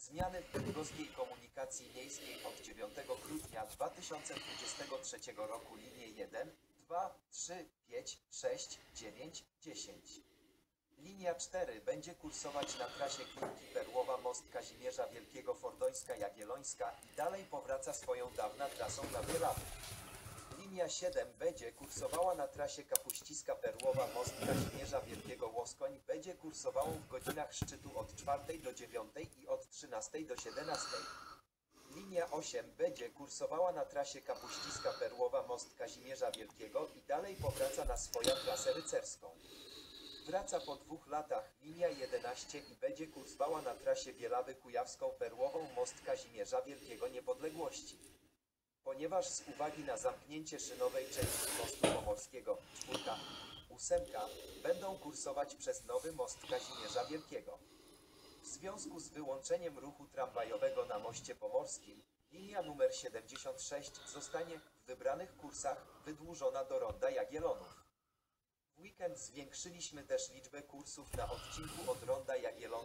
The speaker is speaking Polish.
Zmiany w bydgoskiej komunikacji miejskiej od 9 grudnia 2023 roku linie 1, 2, 3, 5, 6, 9, 10. Linia 4 będzie kursować na trasie Klinki Perłowa Most Kazimierza Wielkiego Fordońska Jagiellońska i dalej powraca swoją dawna trasą na Bielawy. Linia 7 będzie kursowała na trasie Kapuściska Perłowa Most Kazimierza Wielkiego Łoskoń, będzie kursowała w godzinach szczytu od 4 do 9 i od 13 do 17. Linia 8 będzie kursowała na trasie Kapuściska Perłowa Most Kazimierza Wielkiego i dalej powraca na swoją trasę rycerską. Wraca po 2 latach linia 11 i będzie kursowała na trasie Bielawy Kujawską Perłową Most Kazimierza Wielkiego Niepodległości. Ponieważ z uwagi na zamknięcie szynowej części mostu pomorskiego 4, 8 będą kursować przez nowy most Kazimierza Wielkiego. W związku z wyłączeniem ruchu tramwajowego na moście pomorskim, linia numer 76 zostanie w wybranych kursach wydłużona do ronda Jagiellonów. W weekend zwiększyliśmy też liczbę kursów na odcinku od ronda Jagiellonów